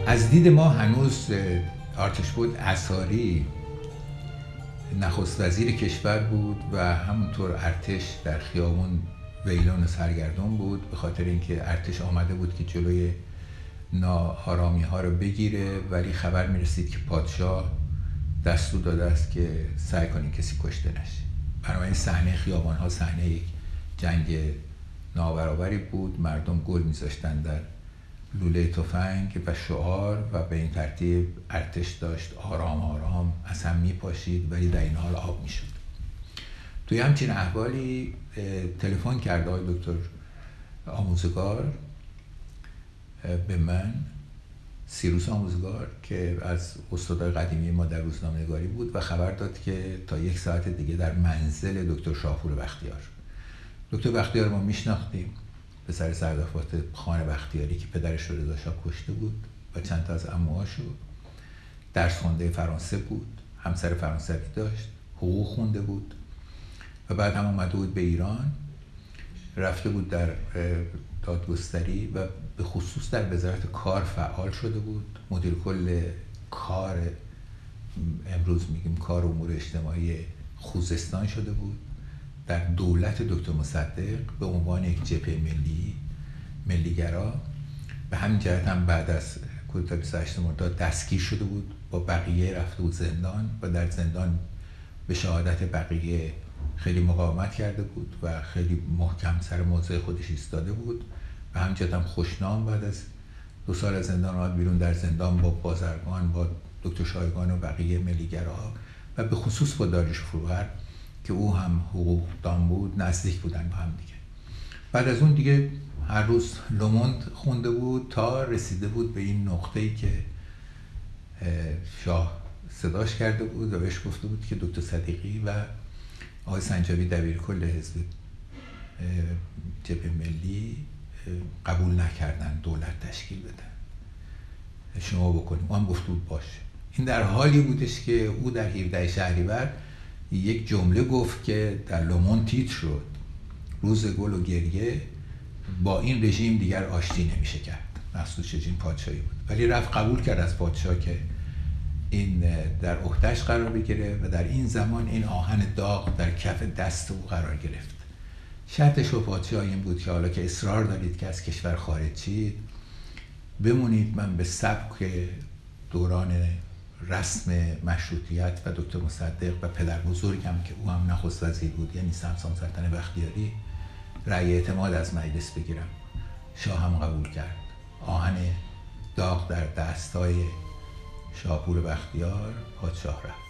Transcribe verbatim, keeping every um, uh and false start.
از دید ما هنوز آرتشبد انصاری نخست وزیر کشور بود و همونطور ارتش در خیابون ویلون سرگردان بود، به خاطر اینکه ارتش آمده بود که جلوی ناآرامی ها رو بگیره، ولی خبر میرسید که پادشاه دستور داده است که سعی کنین کسی کشته نشه. بنابراین صحنه خیابان ها صحنه یک جنگ نابرابری بود. مردم گل میذاشتن در لوله تفنگ و شعار و به این ترتیب ارتش داشت آرام آرام از هم میپاشید، ولی در این حال آب میشد. توی همچین احوالی تلفن کرد آقای دکتر آموزگار به من، سیروس آموزگار، که از استادای قدیمی ما در روزنامه‌نگاری بود و خبر داد که تا یک ساعت دیگه در منزل دکتر شاپور بختیار. دکتر بختیار ما میشناختیم، پسر سردافات خان بختیاری که پدرش رو رضا شاه کشته بود و چند تا از عموهاشو. درس خونده فرانسه بود، همسر فرانسوی داشت، حقوق خونده بود و بعد هم اومده بود به ایران، رفته بود در دادگستری و به خصوص در وزارت کار فعال شده بود. مدیر کل کار، امروز میگیم کار امور اجتماعی خوزستان شده بود. در دولت دکتر مصدق به عنوان یک جبهه ملی ملیگرا. به همین جهت هم بعد از کودتا بیست و هشت مرداد دستگیر شده بود، با بقیه رفته بود زندان و در زندان به شهادت بقیه خیلی مقاومت کرده بود و خیلی محکم سر موضع خودش ایستاده بود. به همین جهت هم خوشنام بعد از دو سال از زندان آمد بیرون. در زندان با بازرگان، با دکتر شایگان و بقیه ملیگراها و به خصوص با داریوش فروهر که او هم حقوقدان بود نزدیک بودن با هم دیگه. بعد از اون دیگه هر روز لوموند خونده بود تا رسیده بود به این نقطه‌ای که شاه صداش کرده بود و بهش گفته بود که دکتر صدیقی و آقای سنجابی دبیرکل حزب جبهه ملی قبول نکردن دولت تشکیل بدن، شما بکنیم. ما هم گفته بود باشه. این در حالی بودش که او در هفدهم شهریور یک جمله گفت که در لوموند تیتر شد: روز گل و گریه، با این رژیم دیگر آشتی نمیشه کرد. مقصود رژیم پادشاهی بود، ولی رفت قبول کرد از پادشاه که این در عهده‌اش قرار بگیره و در این زمان این آهن داغ در کف دست او قرار گرفت. شرطش و پادشاه این بود که حالا که اصرار دارید که از کشور خارج شید، بمونید، من به سبک دوران رسم مشروطیت و دکتر مصدق و پدر بزرگم که او هم نخست وزیر بود، یعنی سمسام سلطنه بختیاری، رأی اعتماد از مجلس بگیرم. شاه هم قبول کرد. آهن داغ در دستای شاپور بختیار، پادشاه رفت.